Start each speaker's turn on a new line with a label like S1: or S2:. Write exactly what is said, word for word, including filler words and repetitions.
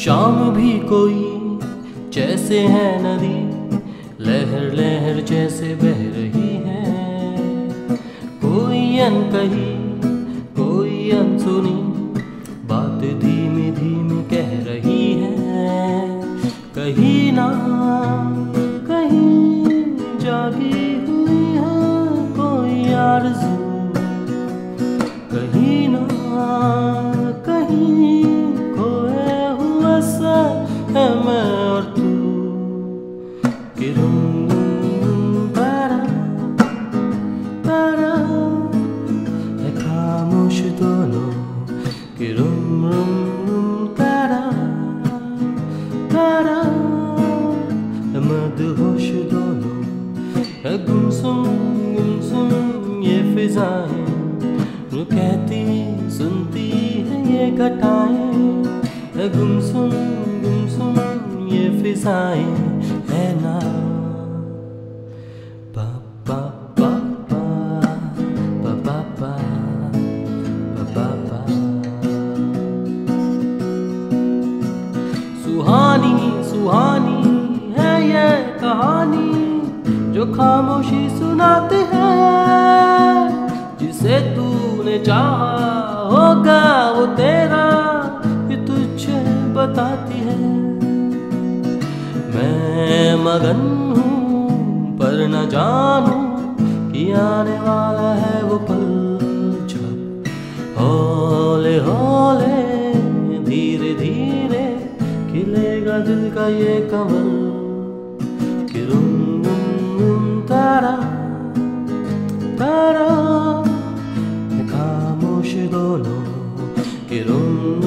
S1: शाम भी कोई जैसे है नदी, लहर लहर जैसे बह रही है। कोई अनकही कोई अनसुनी बात धीमी धीमी कह रही है। कहीं ना कहीं जागी हुई है कोई आरज़ू, कहीं ना कहीं खोए हुआ सा है मैं और तू। कि रुम रुम तारा तारा है खामोश दोनों, कि रुम रुम रुम तारा तारा है मदहोश दोनों। है गुमसुम गुमसुम ये फिजाएं, जो कहती सुनती है ये घटाएं। है गुमसुम गुमसुम ये फिजाएं है ना। पा पा पा पा पा पा पा पा पा। सुहानी सुहानी है ये कहानी जो खामोशी सुनाती है। जिसे तूने चाहा होगा वो तेरा ये तुझे बताती है। मैं मगन हूँ पर न जानूं कि आने वाला है वो पल जब हौले हौले धीरे धीरे खिलेगा दिल का ये कमल। कि रुम रुम रुम तारा तारा है खामोश दोनों, कि रुम